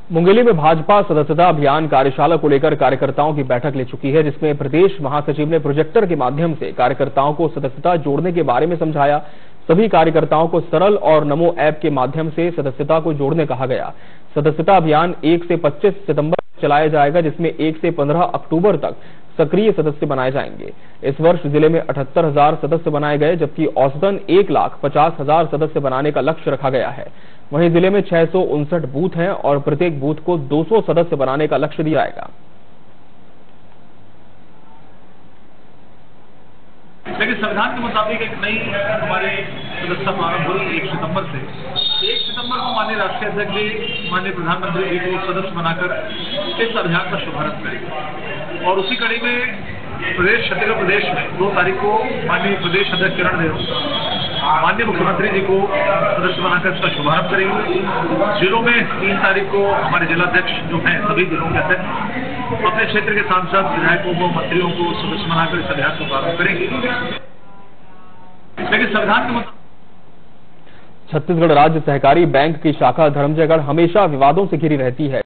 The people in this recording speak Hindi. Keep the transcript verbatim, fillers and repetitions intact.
मुंगेली में भाजपा सदस्यता अभियान कार्यशाला को लेकर कार्यकर्ताओं की बैठक ले चुकी है, जिसमें प्रदेश महासचिव ने प्रोजेक्टर के माध्यम से कार्यकर्ताओं को सदस्यता जोड़ने के बारे में समझाया। सभी कार्यकर्ताओं को सरल और नमो ऐप के माध्यम से सदस्यता को जोड़ने कहा गया। सदस्यता अभियान एक से पच्चीस सितंबर चलाया जाएगा, जिसमें एक से पंद्रह अक्टूबर तक सक्रिय सदस्य बनाए जाएंगे। इस वर्ष जिले में अठहत्तर हजार सदस्य बनाए गए, जबकि औसतन एक लाख पचास हजार सदस्य बनाने का लक्ष्य रखा गया है। वहीं जिले में छह सौ उनसठ बूथ हैं और प्रत्येक बूथ को दो सौ सदस्य बनाने का लक्ष्य दिया जाएगा। लेकिन संविधान के मुताबिक एक नई हमारे सदस्यता प्रारंभ हुई एक सितंबर से। एक सितंबर को माननीय राष्ट्रीय अध्यक्ष जी, माननीय प्रधानमंत्री जी को सदस्य बनाकर इस अभियान का शुभारंभ करेंगे। और उसी कड़ी में प्रदेश छत्तीसगढ़ प्रदेश में दो तारीख को माननीय प्रदेश अध्यक्ष किरण देव माननीय मुख्यमंत्री जी को सदस्य बनाकर इसका शुभारंभ करेंगे। जिलों में तीन तारीख को हमारे जिलाध्यक्ष जो हैं सभी जिलों के अध्यक्ष अपने क्षेत्र के सांसद, विधायकों को, मंत्रियों को सदस्य बनाकर इस अभियान को प्रारंभ करेंगे। लेकिन संविधान के मुताबिक छत्तीसगढ़ राज्य सहकारी बैंक की शाखा धर्मजयगढ़ हमेशा विवादों से घिरी रहती है।